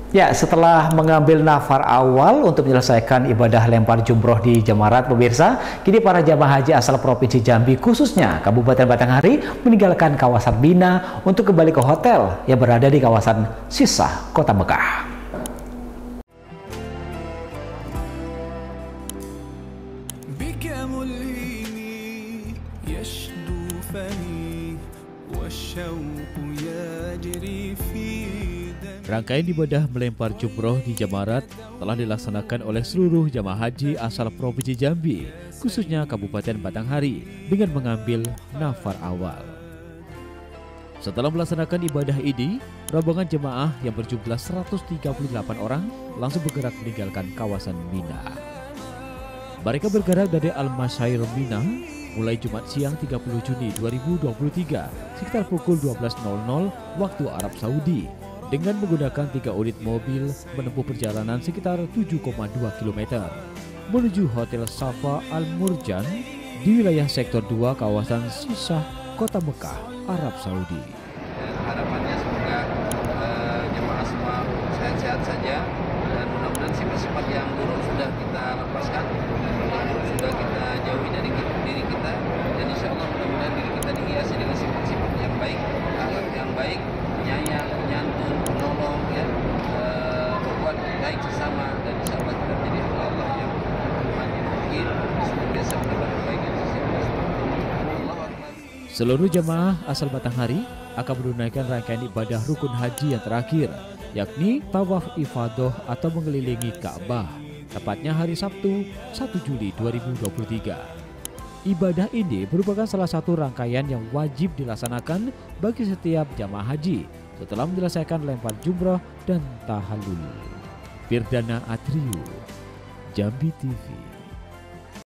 Ya, setelah mengambil nafar awal untuk menyelesaikan ibadah lempar jumroh di Jemarat, pemirsa, kini para jamaah haji asal Provinsi Jambi, khususnya Kabupaten Batanghari, meninggalkan kawasan Mina untuk kembali ke hotel yang berada di kawasan Sisah, Kota Mekah. Rangkaian ibadah melempar jumroh di Jemarat telah dilaksanakan oleh seluruh jamaah haji asal Provinsi Jambi, khususnya Kabupaten Batanghari, dengan mengambil nafar awal. Setelah melaksanakan ibadah ini, rombongan jemaah yang berjumlah 138 orang langsung bergerak meninggalkan kawasan Mina. Mereka bergerak dari Al-Masyair Mina mulai Jumat siang 30 Juni 2023 sekitar pukul 12.00 waktu Arab Saudi, dengan menggunakan 3 unit mobil menempuh perjalanan sekitar 7,2 km menuju Hotel Safa Al Murjan di wilayah Sektor 2 kawasan Sisah, Kota Mekah, Arab Saudi. Dan harapannya semoga jemaah semua sehat-sehat saja, dan mudah-mudahan sifat-sifat yang buruk sudah kita lepaskan, yang buruk sudah kita jauhi dari diri kita, dan insya Allah mudah-mudahan diri kita dihiasi dengan sifat-sifat yang baik, akhlak yang baik, penyayang, penyantun, penolong, ya, berbuat baik sesama, dan insya Allah kita menjadi Allah yang mungkin biasa mendapat kebaikan sisi Allah. Seluruh jemaah asal Batanghari akan menunaikan rangkaian ibadah rukun haji yang terakhir, yakni tawaf ifadah atau mengelilingi Ka'bah, tepatnya hari Sabtu 1 Juli 2023. Ibadah ini merupakan salah satu rangkaian yang wajib dilaksanakan bagi setiap jamaah haji setelah menyelesaikan lempar jumrah dan tahallul. Firdana Atriyu, Jambi TV.